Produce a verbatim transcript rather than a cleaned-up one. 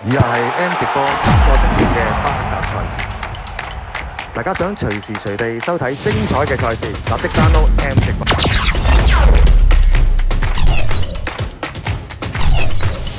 以下係 M 直播今個星期嘅巴甲賽事，大家想隨時隨地收睇精彩嘅賽事，立即 download M 直播。